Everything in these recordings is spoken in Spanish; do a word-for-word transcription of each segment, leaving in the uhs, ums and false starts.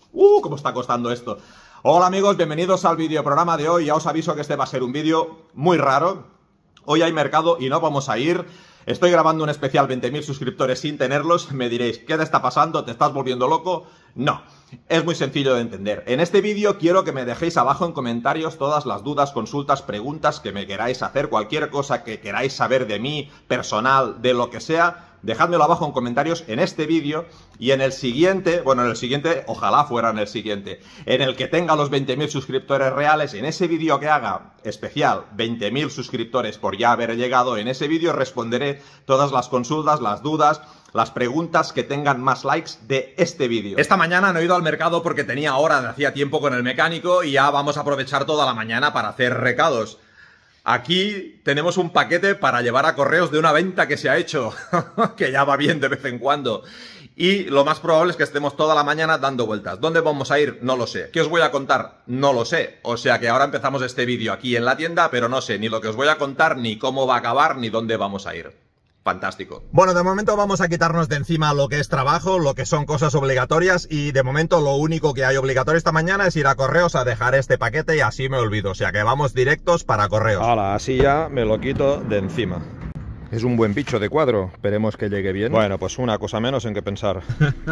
¡Uh! ¿Cómo está costando esto? Hola amigos, bienvenidos al videoprograma de hoy. Ya os aviso que este va a ser un vídeo muy raro. Hoy hay mercado y no vamos a ir. Estoy grabando un especial veinte mil suscriptores sin tenerlos. Me diréis, ¿qué te está pasando? ¿Te estás volviendo loco? No, es muy sencillo de entender. En este vídeo quiero que me dejéis abajo en comentarios todas las dudas, consultas, preguntas que me queráis hacer, cualquier cosa que queráis saber de mí, personal, de lo que sea. Dejádmelo abajo en comentarios en este vídeo y en el siguiente, bueno, en el siguiente, ojalá fuera en el siguiente, en el que tenga los veinte mil suscriptores reales, en ese vídeo que haga especial, veinte mil suscriptores por ya haber llegado, en ese vídeo responderé todas las consultas, las dudas, las preguntas que tengan más likes de este vídeo. Esta mañana no he ido al mercado porque tenía hora de hacía tiempo con el mecánico y ya vamos a aprovechar toda la mañana para hacer recados. Aquí tenemos un paquete para llevar a correos de una venta que se ha hecho, que ya va bien de vez en cuando. Y lo más probable es que estemos toda la mañana dando vueltas. ¿Dónde vamos a ir? No lo sé. ¿Qué os voy a contar? No lo sé. O sea que ahora empezamos este vídeo aquí en la tienda, pero no sé ni lo que os voy a contar, ni cómo va a acabar, ni dónde vamos a ir. Fantástico. Bueno, de momento vamos a quitarnos de encima lo que es trabajo, lo que son cosas obligatorias y de momento lo único que hay obligatorio esta mañana es ir a correos a dejar este paquete y así me olvido. O sea que vamos directos para correos. Hala, así ya me lo quito de encima. Es un buen bicho de cuadro, esperemos que llegue bien. Bueno, pues una cosa menos en que pensar.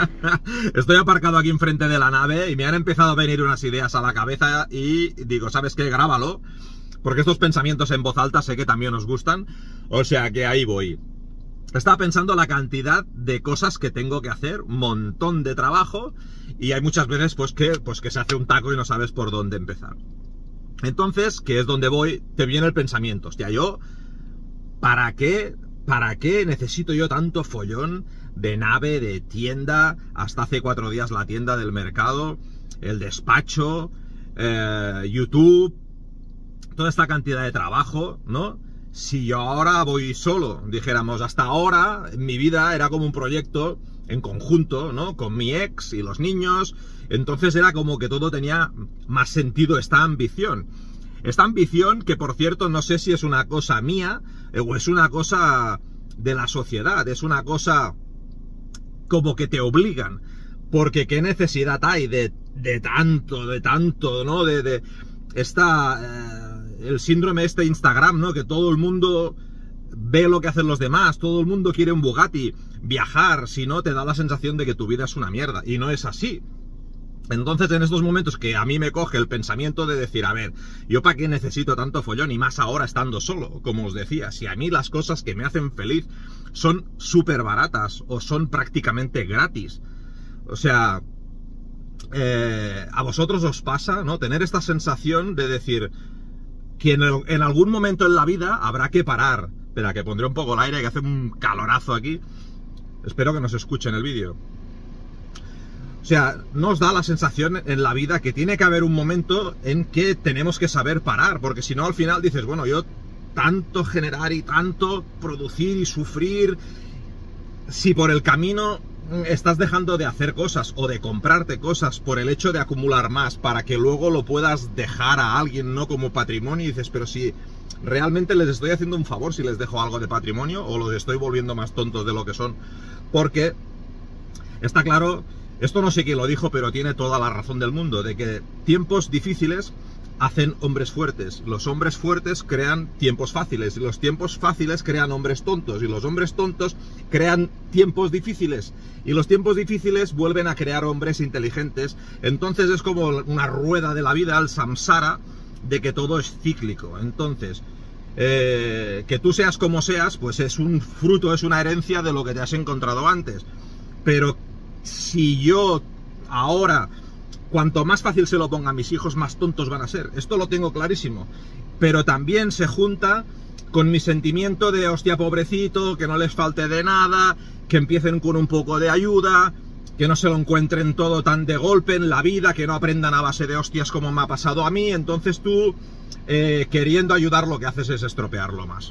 Estoy aparcado aquí enfrente de la nave y me han empezado a venir unas ideas a la cabeza y digo, ¿sabes qué? Grábalo, porque estos pensamientos en voz alta sé que también os gustan, o sea que ahí voy. Estaba pensando la cantidad de cosas que tengo que hacer, un montón de trabajo, y hay muchas veces pues que, pues que se hace un taco y no sabes por dónde empezar. Entonces, que es donde voy, te viene el pensamiento. Hostia, yo, ¿para qué, para qué necesito yo tanto follón de nave, de tienda, hasta hace cuatro días la tienda del mercado, el despacho, eh, YouTube, toda esta cantidad de trabajo, ¿no? Si yo ahora voy solo, dijéramos, hasta ahora en mi vida era como un proyecto en conjunto, ¿no? Con mi ex y los niños, entonces era como que todo tenía más sentido, esta ambición. Esta ambición que, por cierto, no sé si es una cosa mía o es una cosa de la sociedad, es una cosa como que te obligan, porque qué necesidad hay de, de tanto, de tanto, ¿no? De, de esta... Eh, el síndrome este de Instagram, ¿no? Que todo el mundo ve lo que hacen los demás, todo el mundo quiere un Bugatti, viajar, si no te da la sensación de que tu vida es una mierda, y no es así. Entonces en estos momentos que a mí me coge el pensamiento de decir, a ver, ¿yo para qué necesito tanto follón? Y más ahora estando solo, como os decía, si a mí las cosas que me hacen feliz son súper baratas o son prácticamente gratis. O sea, eh, a vosotros os pasa, ¿no? Tener esta sensación de decir que en, el, en algún momento en la vida habrá que parar. Espera, que pondré un poco el aire, que hace un calorazo aquí. Espero que no se escuche en el vídeo. O sea, nos da la sensación en la vida que tiene que haber un momento en que tenemos que saber parar, porque si no al final dices, bueno, yo tanto generar y tanto producir y sufrir, si por el camino estás dejando de hacer cosas o de comprarte cosas por el hecho de acumular más para que luego lo puedas dejar a alguien, no como patrimonio, y dices, pero si realmente les estoy haciendo un favor si les dejo algo de patrimonio o los estoy volviendo más tontos de lo que son, porque está claro, esto no sé quién lo dijo, pero tiene toda la razón del mundo, de que tiempos difíciles hacen hombres fuertes, los hombres fuertes crean tiempos fáciles, y los tiempos fáciles crean hombres tontos, y los hombres tontos crean tiempos difíciles, y los tiempos difíciles vuelven a crear hombres inteligentes. Entonces es como una rueda de la vida, el samsara, de que todo es cíclico. Entonces, eh, que tú seas como seas, pues es un fruto, es una herencia de lo que te has encontrado antes. Pero si yo ahora, cuanto más fácil se lo ponga a mis hijos, más tontos van a ser. Esto lo tengo clarísimo. Pero también se junta con mi sentimiento de, hostia, pobrecito, que no les falte de nada, que empiecen con un poco de ayuda, que no se lo encuentren todo tan de golpe en la vida, que no aprendan a base de hostias como me ha pasado a mí. Entonces tú, eh, queriendo ayudar, lo que haces es estropearlo más.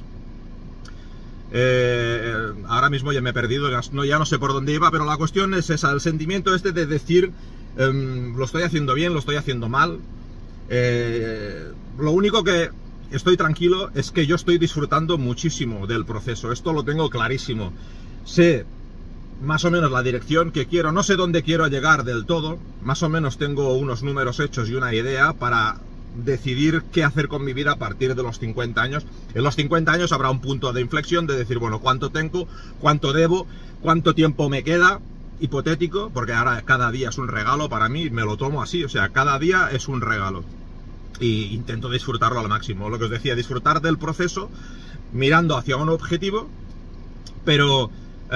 Eh, ahora mismo ya me he perdido, no, ya no sé por dónde iba, pero la cuestión es esa, el sentimiento este de decir, eh, lo estoy haciendo bien, lo estoy haciendo mal. Eh, lo único que estoy tranquilo es que yo estoy disfrutando muchísimo del proceso, esto lo tengo clarísimo. Sé más o menos la dirección que quiero. No sé dónde quiero llegar del todo, más o menos tengo unos números hechos y una idea para decidir qué hacer con mi vida a partir de los cincuenta años. En los cincuenta años habrá un punto de inflexión de decir, bueno, cuánto tengo, cuánto debo, cuánto tiempo me queda, hipotético, porque ahora cada día es un regalo para mí, me lo tomo así, o sea, cada día es un regalo y intento disfrutarlo al máximo. Lo que os decía, disfrutar del proceso mirando hacia un objetivo, pero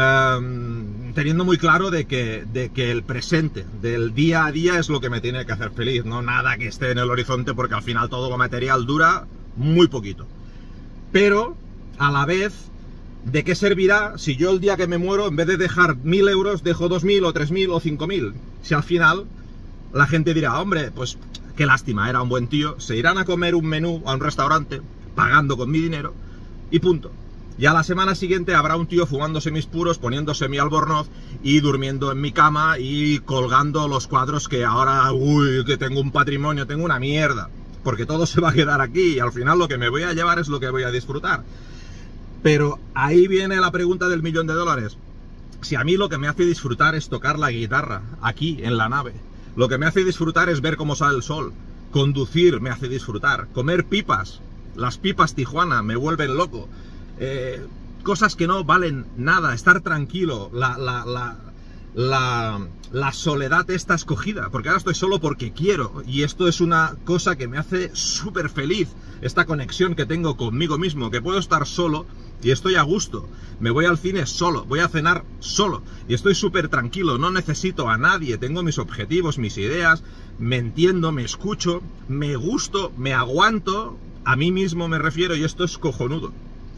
Um, teniendo muy claro de que, de que el presente, del día a día es lo que me tiene que hacer feliz, no nada que esté en el horizonte, porque al final todo lo material dura muy poquito. Pero, a la vez, ¿de qué servirá si yo el día que me muero, en vez de dejar mil euros, dejo dos mil o tres mil o cinco mil? Si al final la gente dirá, hombre, pues qué lástima, era un buen tío, se irán a comer un menú a un restaurante, pagando con mi dinero, y punto. Y a la semana siguiente habrá un tío fumándose mis puros, poniéndose mi albornoz y durmiendo en mi cama y colgando los cuadros que ahora, uy, que tengo un patrimonio, tengo una mierda. Porque todo se va a quedar aquí y al final lo que me voy a llevar es lo que voy a disfrutar. Pero ahí viene la pregunta del millón de dólares. Si a mí lo que me hace disfrutar es tocar la guitarra, aquí, en la nave. Lo que me hace disfrutar es ver cómo sale el sol. Conducir me hace disfrutar. Comer pipas. Las pipas Tijuana me vuelven loco. Eh, cosas que no valen nada, estar tranquilo, la, la, la, la, la soledad esta escogida, porque ahora estoy solo porque quiero, y esto es una cosa que me hace súper feliz, esta conexión que tengo conmigo mismo, que puedo estar solo y estoy a gusto, me voy al cine solo, voy a cenar solo, y estoy súper tranquilo, no necesito a nadie, tengo mis objetivos, mis ideas, me entiendo, me escucho, me gusto, me aguanto, a mí mismo me refiero, y esto es cojonudo.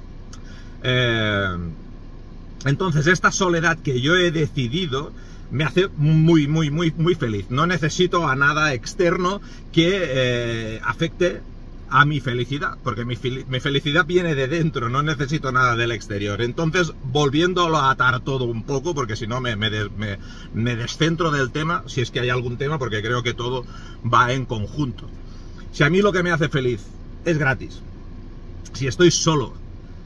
Eh, entonces esta soledad que yo he decidido me hace muy, muy, muy, muy feliz. No necesito a nada externo que eh, afecte a mi felicidad, porque mi, mi felicidad viene de dentro, no necesito nada del exterior. Entonces, volviéndolo a atar todo un poco, porque si no me, me, me, me descentro del tema, si es que hay algún tema, porque creo que todo va en conjunto. Si a mí lo que me hace feliz es gratis, si estoy solo,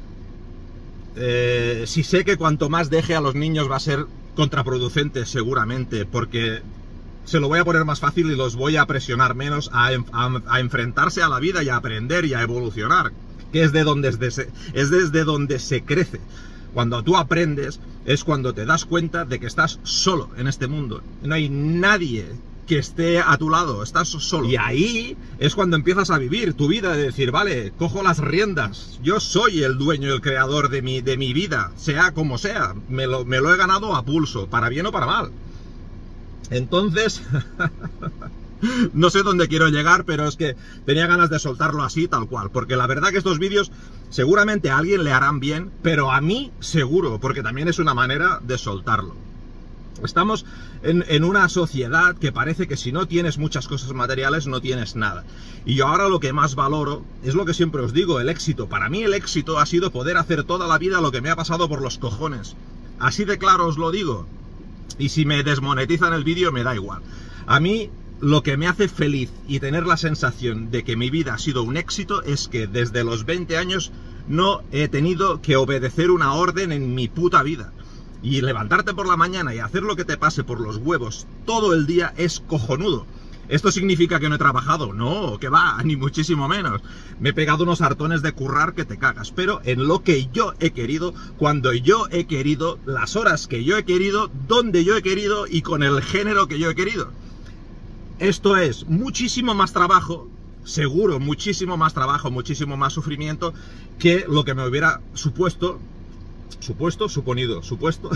Eh, si sé que cuanto más deje a los niños va a ser contraproducente seguramente, porque se lo voy a poner más fácil y los voy a presionar menos a, a, a enfrentarse a la vida y a aprender y a evolucionar, que es, de donde es, de, es desde donde se crece. Cuando tú aprendes es cuando te das cuenta de que estás solo en este mundo, no hay nadie que esté a tu lado, estás solo. Y ahí es cuando empiezas a vivir tu vida, de decir, vale, cojo las riendas, yo soy el dueño, el creador de mi, de mi vida, sea como sea, me lo, me lo he ganado a pulso, para bien o para mal. Entonces, no sé dónde quiero llegar, pero es que tenía ganas de soltarlo así, tal cual, porque la verdad que estos vídeos seguramente a alguien le harán bien, pero a mí seguro, porque también es una manera de soltarlo. Estamos en, en una sociedad que parece que si no tienes muchas cosas materiales no tienes nada. Y yo ahora lo que más valoro es lo que siempre os digo, el éxito. Para mí el éxito ha sido poder hacer toda la vida lo que me ha pasado por los cojones. Así de claro os lo digo. Y si me desmonetizan el vídeo me da igual. A mí lo que me hace feliz y tener la sensación de que mi vida ha sido un éxito es que desde los veinte años no he tenido que obedecer una orden en mi puta vida. Y levantarte por la mañana y hacer lo que te pase por los huevos todo el día es cojonudo. ¿Esto significa que no he trabajado? No, que va, ni muchísimo menos. Me he pegado unos hartones de currar que te cagas, pero en lo que yo he querido, cuando yo he querido, las horas que yo he querido, donde yo he querido y con el género que yo he querido. Esto es muchísimo más trabajo, seguro, muchísimo más trabajo, muchísimo más sufrimiento que lo que me hubiera supuesto... Supuesto, suponido, supuesto.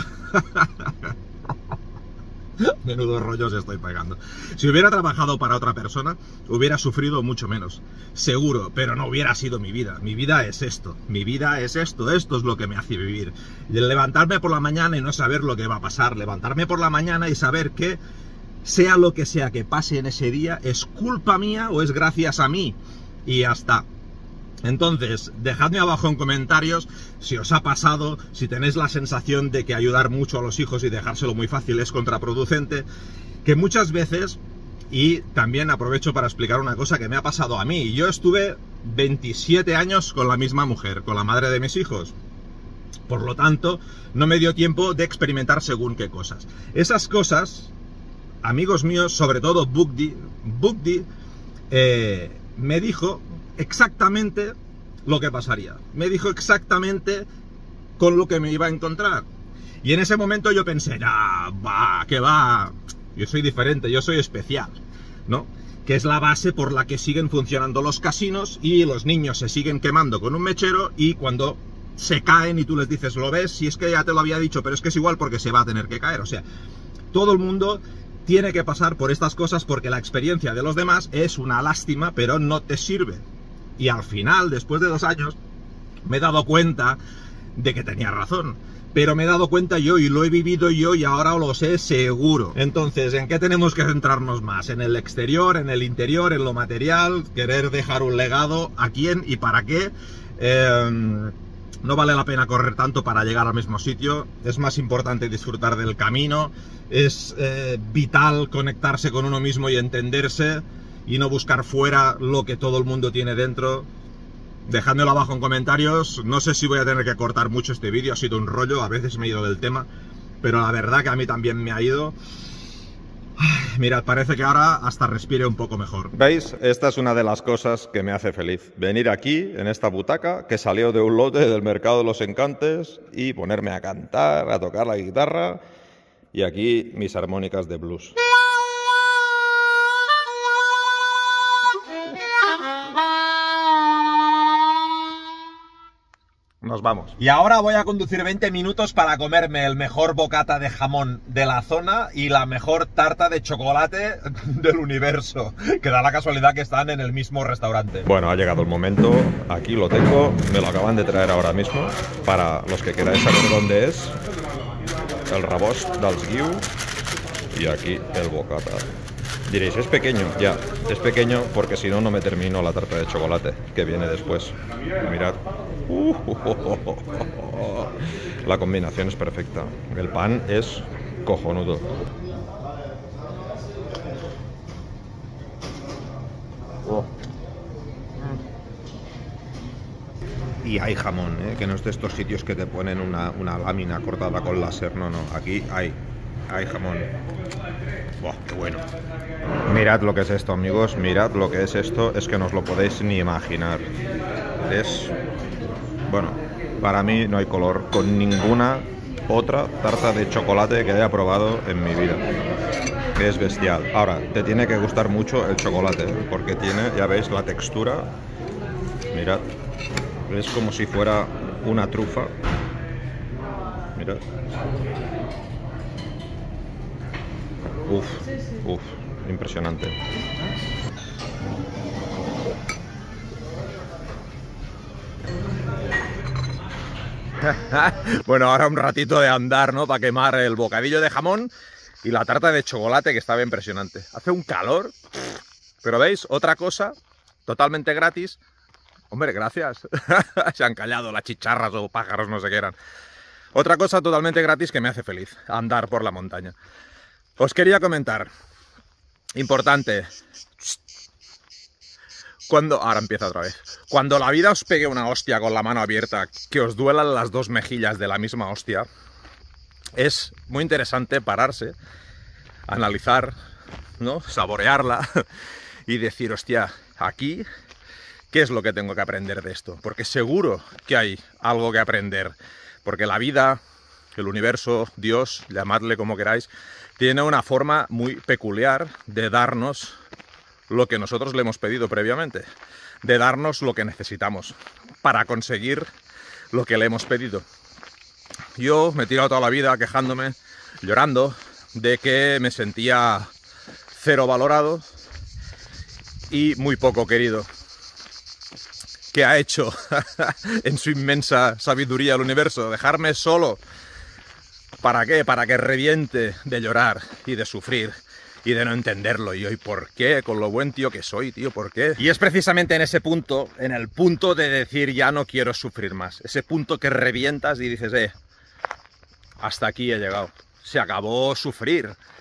Menudos rollos estoy pegando. Si hubiera trabajado para otra persona, hubiera sufrido mucho menos. Seguro, pero no hubiera sido mi vida. Mi vida es esto. Mi vida es esto. Esto es lo que me hace vivir. Y el levantarme por la mañana y no saber lo que va a pasar. Levantarme por la mañana y saber que, sea lo que sea que pase en ese día, es culpa mía o es gracias a mí. Y ya está. Entonces, dejadme abajo en comentarios si os ha pasado, si tenéis la sensación de que ayudar mucho a los hijos y dejárselo muy fácil es contraproducente, que muchas veces, y también aprovecho para explicar una cosa que me ha pasado a mí. Yo estuve veintisiete años con la misma mujer, con la madre de mis hijos. Por lo tanto, no me dio tiempo de experimentar según qué cosas. Esas cosas, amigos míos, sobre todo Bugdi, Bugdi eh, me dijo exactamente lo que pasaría. Me dijo exactamente con lo que me iba a encontrar. Y en ese momento yo pensé, ah, va, que va, yo soy diferente, yo soy especial, ¿no? Que es la base por la que siguen funcionando los casinos y los niños se siguen quemando con un mechero y cuando se caen y tú les dices, ¿lo ves? Si es que ya te lo había dicho, pero es que es igual porque se va a tener que caer. O sea, todo el mundo tiene que pasar por estas cosas porque la experiencia de los demás es una lástima, pero no te sirve. Y al final, después de dos años, me he dado cuenta de que tenía razón. Pero me he dado cuenta yo y lo he vivido yo y ahora lo sé seguro. Entonces, ¿en qué tenemos que centrarnos más? ¿En el exterior, en el interior, en lo material? ¿Querer dejar un legado? ¿A quién y para qué? Eh, no vale la pena correr tanto para llegar al mismo sitio. Es más importante disfrutar del camino. Es eh, vital conectarse con uno mismo y entenderse y no buscar fuera lo que todo el mundo tiene dentro. Dejádmelo abajo en comentarios. No sé si voy a tener que cortar mucho este vídeo, ha sido un rollo, a veces me he ido del tema, pero la verdad que a mí también me ha ido. Ay, mirad, parece que ahora hasta respire un poco mejor. ¿Veis? Esta es una de las cosas que me hace feliz. Venir aquí, en esta butaca, que salió de un lote del Mercado de los Encantes, y ponerme a cantar, a tocar la guitarra, y aquí mis armónicas de blues. Nos vamos. Y ahora voy a conducir veinte minutos para comerme el mejor bocata de jamón de la zona y la mejor tarta de chocolate del universo, que da la casualidad que están en el mismo restaurante. Bueno, ha llegado el momento, aquí lo tengo, me lo acaban de traer ahora mismo. Para los que queráis saber dónde es, el rebost dels Guiu y aquí el bocata. Diréis, es pequeño, ya, es pequeño porque si no, no me termino la tarta de chocolate que viene después. Mirad. Uh, uh, uh, uh, uh. La combinación es perfecta. El pan es cojonudo. Oh. Y hay jamón, ¿eh? Que no es de estos sitios que te ponen una, una lámina cortada con láser. No, no, aquí hay, hay jamón. ¡Buah, qué bueno! Mirad lo que es esto, amigos. Mirad lo que es esto. Es que no os lo podéis ni imaginar. Es... Bueno, para mí no hay color con ninguna otra tarta de chocolate que haya probado en mi vida. Es bestial. Ahora, te tiene que gustar mucho el chocolate, porque tiene, ya veis, la textura. Mirad. Es como si fuera una trufa. Mirad. Uf, uf, impresionante. Bueno, ahora un ratito de andar, ¿no? Para quemar el bocadillo de jamón y la tarta de chocolate, que estaba impresionante. Hace un calor, pero ¿veis? Otra cosa totalmente gratis. Hombre, gracias. Se han callado las chicharras o pájaros, no sé qué eran. Otra cosa totalmente gratis que me hace feliz, andar por la montaña. Os quería comentar, importante, cuando, ahora empieza otra vez, cuando la vida os pegue una hostia con la mano abierta, que os duelan las dos mejillas de la misma hostia, es muy interesante pararse, analizar, ¿no? Saborearla y decir, hostia, aquí, ¿qué es lo que tengo que aprender de esto? Porque seguro que hay algo que aprender, porque la vida, el universo, Dios, llamadle como queráis, tiene una forma muy peculiar de darnos lo que nosotros le hemos pedido previamente, de darnos lo que necesitamos para conseguir lo que le hemos pedido. Yo me he tirado toda la vida quejándome, llorando, de que me sentía cero valorado y muy poco querido. ¿Qué ha hecho en su inmensa sabiduría el universo? Dejarme solo. ¿Para qué? Para que reviente de llorar y de sufrir y de no entenderlo. Y hoy, ¿por qué? Con lo buen tío que soy, tío, ¿por qué? Y es precisamente en ese punto, en el punto de decir ya no quiero sufrir más. Ese punto que revientas y dices, eh, hasta aquí he llegado. Se acabó sufrir.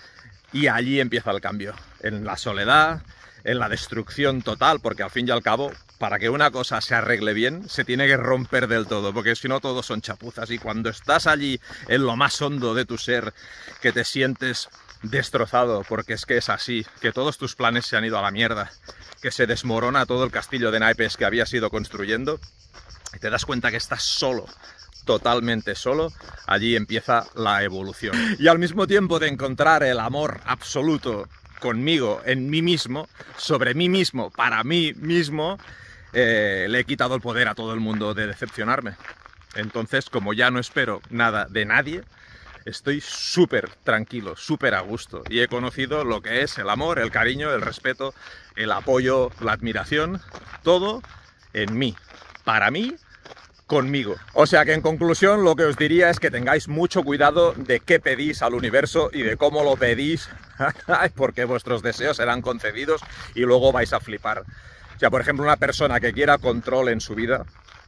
Y allí empieza el cambio, en la soledad, en la destrucción total, porque al fin y al cabo, para que una cosa se arregle bien, se tiene que romper del todo, porque si no todo son chapuzas. Y cuando estás allí, en lo más hondo de tu ser, que te sientes destrozado, porque es que es así, que todos tus planes se han ido a la mierda, que se desmorona todo el castillo de naipes que habías ido construyendo, y te das cuenta que estás solo, totalmente solo, allí empieza la evolución. Y al mismo tiempo de encontrar el amor absoluto conmigo, en mí mismo, sobre mí mismo, para mí mismo, eh, le he quitado el poder a todo el mundo de decepcionarme. Entonces, como ya no espero nada de nadie, estoy súper tranquilo, súper a gusto. Y he conocido lo que es el amor, el cariño, el respeto, el apoyo, la admiración, todo en mí, para mí, conmigo. O sea que en conclusión lo que os diría es que tengáis mucho cuidado de qué pedís al universo y de cómo lo pedís, porque vuestros deseos serán concedidos y luego vais a flipar. O sea, por ejemplo, una persona que quiera control en su vida,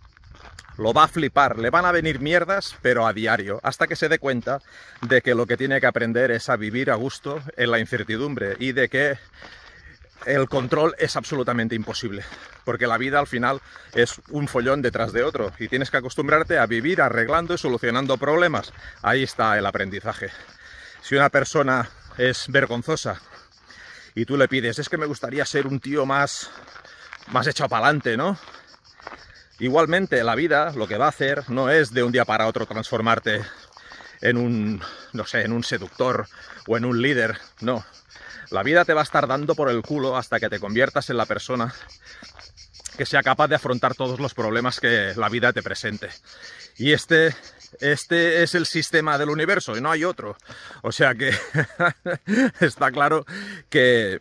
lo va a flipar, le van a venir mierdas, pero a diario, hasta que se dé cuenta de que lo que tiene que aprender es a vivir a gusto en la incertidumbre y de que el control es absolutamente imposible, porque la vida al final es un follón detrás de otro y tienes que acostumbrarte a vivir arreglando y solucionando problemas. Ahí está el aprendizaje. Si una persona es vergonzosa y tú le pides, es que me gustaría ser un tío más, más echado para adelante, ¿no? Igualmente la vida lo que va a hacer no es de un día para otro transformarte en un, no sé, en un seductor o en un líder, no. La vida te va a estar dando por el culo hasta que te conviertas en la persona que sea capaz de afrontar todos los problemas que la vida te presente. Y este, este es el sistema del universo y no hay otro. O sea que está claro que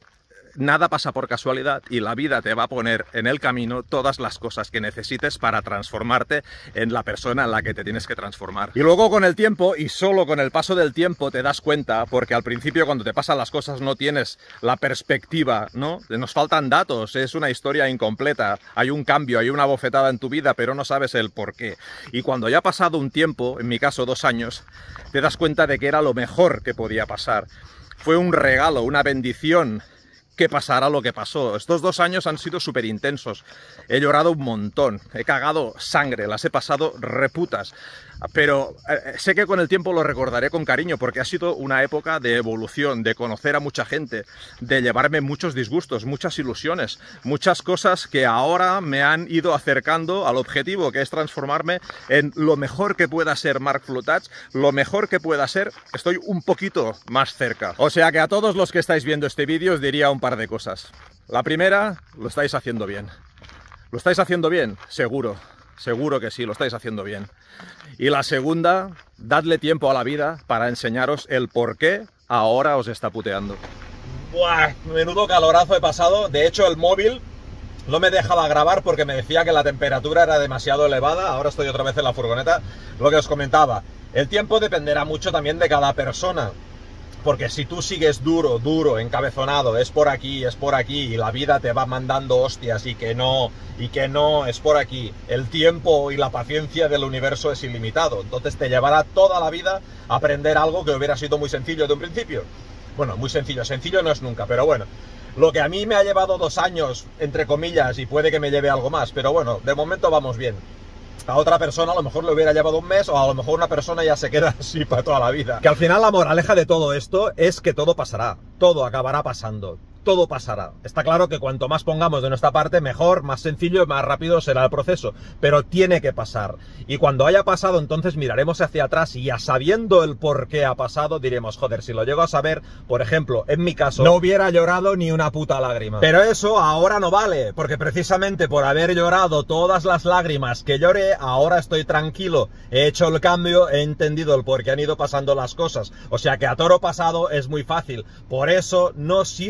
nada pasa por casualidad y la vida te va a poner en el camino todas las cosas que necesites para transformarte en la persona en la que te tienes que transformar. Y luego con el tiempo, y solo con el paso del tiempo, te das cuenta, porque al principio cuando te pasan las cosas no tienes la perspectiva, ¿no? Nos faltan datos, es una historia incompleta, hay un cambio, hay una bofetada en tu vida, pero no sabes el por qué. Y cuando ya ha pasado un tiempo, en mi caso dos años, te das cuenta de que era lo mejor que podía pasar. Fue un regalo, una bendición, que pasara lo que pasó. Estos dos años han sido súper intensos. He llorado un montón, he cagado sangre, las he pasado reputas. Pero eh, sé que con el tiempo lo recordaré con cariño, porque ha sido una época de evolución, de conocer a mucha gente, de llevarme muchos disgustos, muchas ilusiones, muchas cosas que ahora me han ido acercando al objetivo, que es transformarme en lo mejor que pueda ser Mark Flotats, lo mejor que pueda ser, estoy un poquito más cerca. O sea que a todos los que estáis viendo este vídeo os diría un par de cosas. La primera, lo estáis haciendo bien. ¿Lo estáis haciendo bien? Seguro. Seguro que sí, lo estáis haciendo bien. Y la segunda, dadle tiempo a la vida para enseñaros el por qué ahora os está puteando. Buah, menudo calorazo he pasado. De hecho, el móvil no me dejaba grabar porque me decía que la temperatura era demasiado elevada. Ahora estoy otra vez en la furgoneta. Lo que os comentaba, el tiempo dependerá mucho también de cada persona. Porque si tú sigues duro, duro, encabezonado, es por aquí, es por aquí, y la vida te va mandando hostias y que no, y que no, es por aquí, el tiempo y la paciencia del universo es ilimitado. Entonces te llevará toda la vida a aprender algo que hubiera sido muy sencillo de un principio. Bueno, muy sencillo, sencillo no es nunca, pero bueno. Lo que a mí me ha llevado dos años, entre comillas, y puede que me lleve algo más, pero bueno, de momento vamos bien. A otra persona a lo mejor le hubiera llevado un mes, o a lo mejor una persona ya se queda así para toda la vida. Que al final la moraleja de todo esto es que todo pasará, todo acabará pasando, todo pasará. Está claro que cuanto más pongamos de nuestra parte, mejor, más sencillo y más rápido será el proceso, pero tiene que pasar. Y cuando haya pasado, entonces miraremos hacia atrás y ya sabiendo el por qué ha pasado, diremos, joder, si lo llego a saber, por ejemplo, en mi caso, no hubiera llorado ni una puta lágrima. Pero eso ahora no vale, porque precisamente por haber llorado todas las lágrimas que lloré, ahora estoy tranquilo, he hecho el cambio, he entendido el por qué han ido pasando las cosas. O sea que a toro pasado es muy fácil, por eso no sirve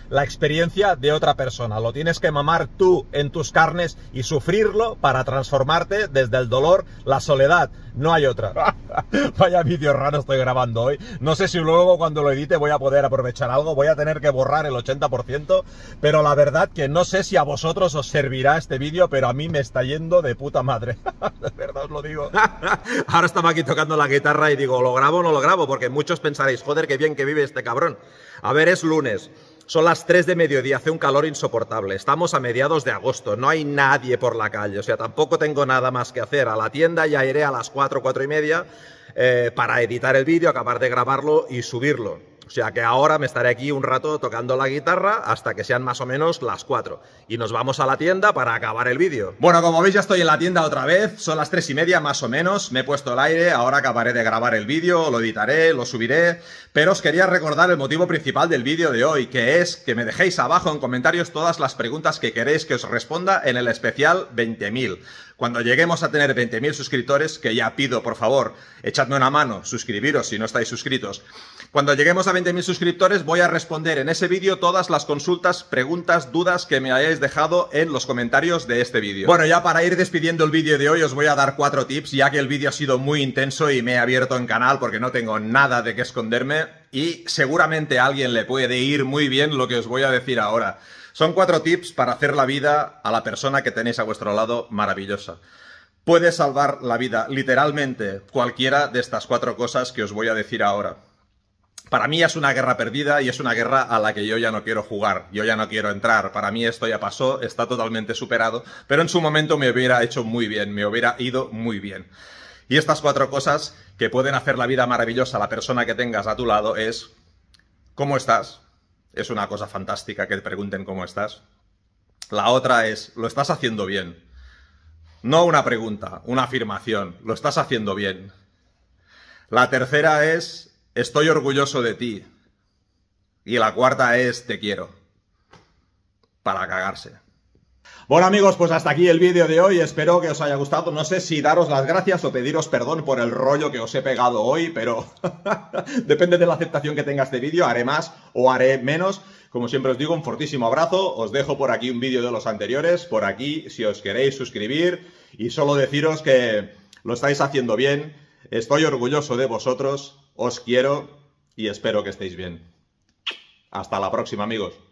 la experiencia de otra persona. Lo tienes que mamar tú en tus carnes y sufrirlo para transformarte desde el dolor, la soledad. No hay otra. Vaya vídeo raro estoy grabando hoy. No sé si luego cuando lo edite voy a poder aprovechar algo. Voy a tener que borrar el ochenta por ciento. Pero la verdad que no sé si a vosotros os servirá este vídeo, pero a mí me está yendo de puta madre. De verdad os lo digo. Ahora estaba aquí tocando la guitarra y digo, ¿lo grabo o no lo grabo? Porque muchos pensaréis, joder, qué bien que vive este cabrón. A ver, es lunes. Son las tres de mediodía, hace un calor insoportable. Estamos a mediados de agosto, no hay nadie por la calle. O sea, tampoco tengo nada más que hacer. A la tienda ya iré a las cuatro, cuatro y media eh, para editar el vídeo, acabar de grabarlo y subirlo. O sea que ahora me estaré aquí un rato tocando la guitarra hasta que sean más o menos las cuatro. Y nos vamos a la tienda para acabar el vídeo. Bueno, como veis ya estoy en la tienda otra vez. Son las tres y media más o menos. Me he puesto el aire, ahora acabaré de grabar el vídeo, lo editaré, lo subiré. Pero os quería recordar el motivo principal del vídeo de hoy, que es que me dejéis abajo en comentarios todas las preguntas que queréis que os responda en el especial veinte mil. Cuando lleguemos a tener veinte mil suscriptores, que ya pido, por favor, echadme una mano, suscribiros si no estáis suscritos. Cuando lleguemos a veinte mil suscriptores voy a responder en ese vídeo todas las consultas, preguntas, dudas que me hayáis dejado en los comentarios de este vídeo. Bueno, ya para ir despidiendo el vídeo de hoy os voy a dar cuatro tips, ya que el vídeo ha sido muy intenso y me he abierto en canal porque no tengo nada de qué esconderme y seguramente a alguien le puede ir muy bien lo que os voy a decir ahora. Son cuatro tips para hacer la vida a la persona que tenéis a vuestro lado maravillosa. Puede salvar la vida, literalmente, cualquiera de estas cuatro cosas que os voy a decir ahora. Para mí es una guerra perdida y es una guerra a la que yo ya no quiero jugar, yo ya no quiero entrar. Para mí esto ya pasó, está totalmente superado, pero en su momento me hubiera hecho muy bien, me hubiera ido muy bien. Y estas cuatro cosas que pueden hacer la vida maravillosa a la persona que tengas a tu lado es: ¿cómo estás? Es una cosa fantástica que te pregunten cómo estás. La otra es, ¿lo estás haciendo bien? No una pregunta, una afirmación, ¿lo estás haciendo bien? La tercera es, estoy orgulloso de ti. Y la cuarta es, te quiero. Para cagarse. Bueno amigos, pues hasta aquí el vídeo de hoy, espero que os haya gustado. No sé si daros las gracias o pediros perdón por el rollo que os he pegado hoy, pero depende de la aceptación que tenga este vídeo, haré más o haré menos. Como siempre os digo, un fortísimo abrazo, os dejo por aquí un vídeo de los anteriores, por aquí si os queréis suscribir, y solo deciros que lo estáis haciendo bien, estoy orgulloso de vosotros, os quiero y espero que estéis bien. Hasta la próxima amigos.